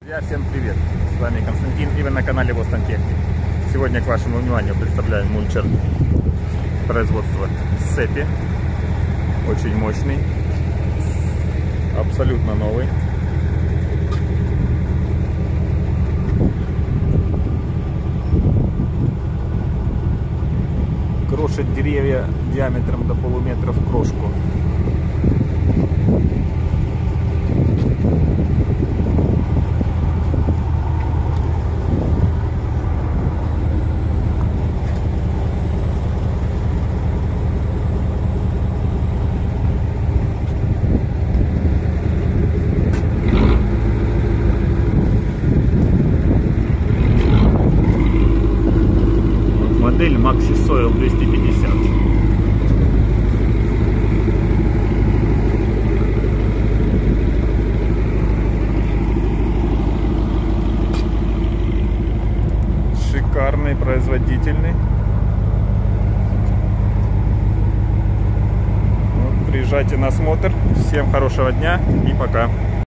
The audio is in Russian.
Друзья, всем привет! С вами Константин, и вы на канале Boston Technic. Сегодня к вашему вниманию представляем мульчер производства Seppi. Очень мощный, абсолютно новый. Крошит деревья диаметром до полуметра в крошку. Модель Maxi Soil 250. Шикарный, производительный. Вот, приезжайте на осмотр. Всем хорошего дня и пока.